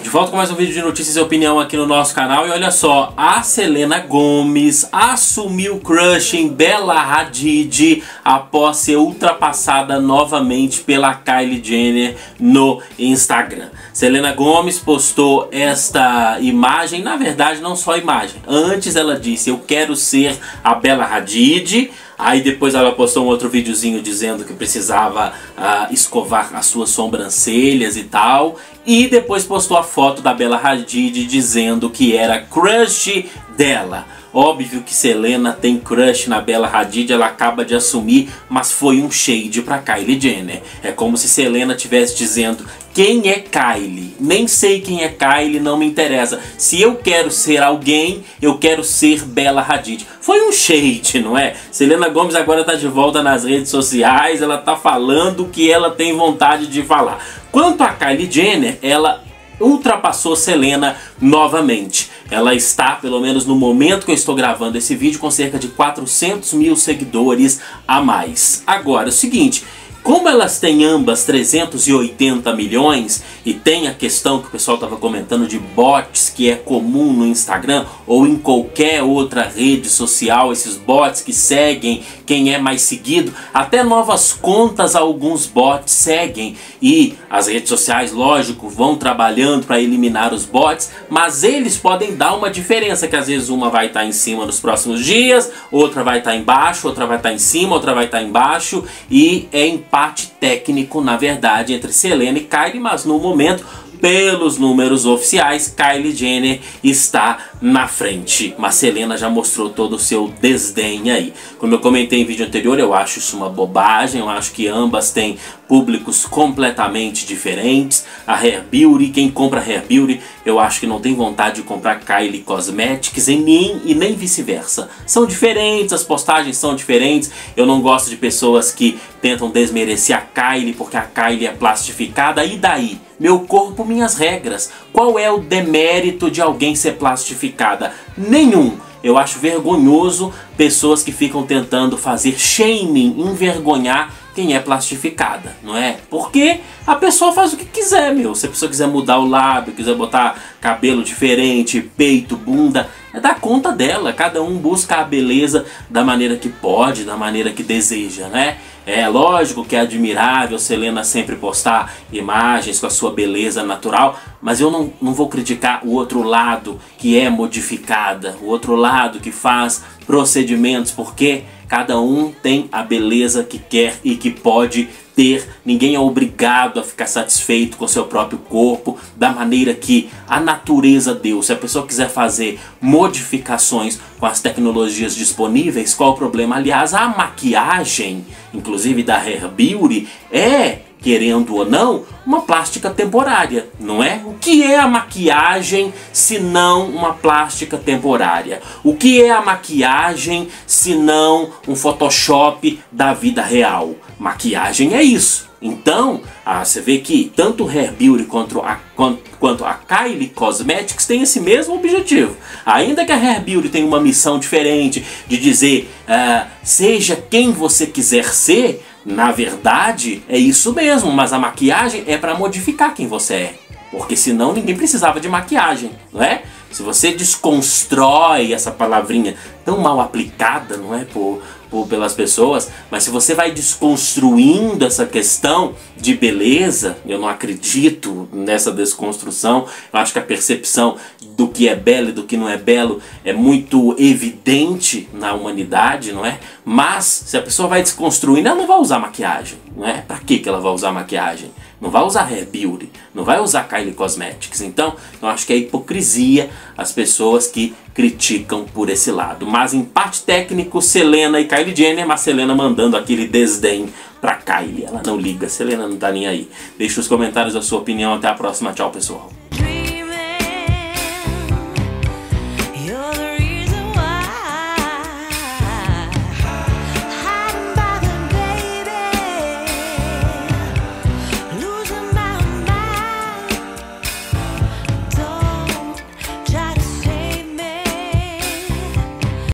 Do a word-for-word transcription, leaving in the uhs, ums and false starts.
De volta com mais um vídeo de notícias e opinião aqui no nosso canal. E olha só, a Selena Gomez assumiu crush em Bella Hadid após ser ultrapassada novamente pela Kylie Jenner no Instagram. Selena Gomez postou esta imagem, na verdade não só imagem. Antes ela disse, eu quero ser a Bella Hadid. Aí depois ela postou um outro videozinho dizendo que precisava uh, escovar as suas sobrancelhas e tal. E depois postou a foto da Bella Hadid dizendo que era crush dela. Óbvio que Selena tem crush na Bella Hadid, ela acaba de assumir, mas foi um shade pra Kylie Jenner. É como se Selena estivesse dizendo, quem é Kylie? Nem sei quem é Kylie, não me interessa. Se eu quero ser alguém, eu quero ser Bella Hadid. Foi um shade, não é? Selena Gomez agora tá de volta nas redes sociais, ela tá falando o que ela tem vontade de falar. Quanto a Kylie Jenner, ela ultrapassou Selena novamente. Ela está, pelo menos no momento que eu estou gravando esse vídeo, com cerca de quatrocentos mil seguidores a mais. Agora, é o seguinte, como elas têm ambas trezentos e oitenta milhões e tem a questão que o pessoal estava comentando de bots, que é comum no Instagram ou em qualquer outra rede social, esses bots que seguem quem é mais seguido, até novas contas alguns bots seguem e as redes sociais, lógico, vão trabalhando para eliminar os bots, mas eles podem dar uma diferença, que às vezes uma vai estar em cima nos próximos dias, outra vai estar embaixo, outra vai estar em cima, outra vai estar embaixo, e é empate técnico, na verdade, entre Selena e Kylie, mas no momento, pelos números oficiais, Kylie Jenner está na frente. Mas Selena já mostrou todo o seu desdém aí. Como eu comentei em vídeo anterior, eu acho isso uma bobagem. Eu acho que ambas têm públicos completamente diferentes. A Hair Beauty, quem compra Hair Beauty, eu acho que não tem vontade de comprar Kylie Cosmetics e nem, e nem vice-versa. São diferentes, as postagens são diferentes. Eu não gosto de pessoas que tentam desmerecer a Kylie porque a Kylie é plastificada. E daí? Meu corpo, minhas regras. Qual é o demérito de alguém ser plastificada? Nenhum. Eu acho vergonhoso pessoas que ficam tentando fazer shaming, envergonhar quem é plastificada, não é? Porque a pessoa faz o que quiser, meu. Se a pessoa quiser mudar o lábio, quiser botar cabelo diferente, peito, bunda, é da conta dela. Cada um busca a beleza da maneira que pode, da maneira que deseja, né? É lógico que é admirável Selena sempre postar imagens com a sua beleza natural, mas eu não, não vou criticar o outro lado que é modificada, o outro lado que faz procedimentos, porque cada um tem a beleza que quer e que pode ter. Ninguém é obrigado a ficar satisfeito com seu próprio corpo da maneira que a natureza deu. Se a pessoa quiser fazer modificações com as tecnologias disponíveis, qual o problema? Aliás, a maquiagem, inclusive da Hair Beauty, é, querendo ou não, uma plástica temporária, não é? O que é a maquiagem se não uma plástica temporária? O que é a maquiagem se não um Photoshop da vida real? Maquiagem é isso. Então, ah, você vê que tanto Hair Beauty quanto a, quanto, quanto a Kylie Cosmetics tem esse mesmo objetivo. Ainda que a Hair Beauty tenha uma missão diferente de dizer, ah, seja quem você quiser ser, na verdade, é isso mesmo, mas a maquiagem é para modificar quem você é. Porque senão ninguém precisava de maquiagem, não é? Se você desconstrói essa palavrinha tão mal aplicada, não é, por, por, pelas pessoas, mas se você vai desconstruindo essa questão de beleza, eu não acredito nessa desconstrução, eu acho que a percepção do que é belo e do que não é belo é muito evidente na humanidade, não é? Mas se a pessoa vai desconstruindo, ela não vai usar maquiagem, não é? Pra que que ela vai usar maquiagem? Não vai usar Hair Beauty, não vai usar Kylie Cosmetics. Então, eu acho que é hipocrisia as pessoas que criticam por esse lado. Mas em parte técnico, Selena e Kylie Jenner, mas Selena mandando aquele desdém pra Kylie. Ela não liga, Selena não tá nem aí. Deixe nos comentários a sua opinião. Até a próxima. Tchau, pessoal.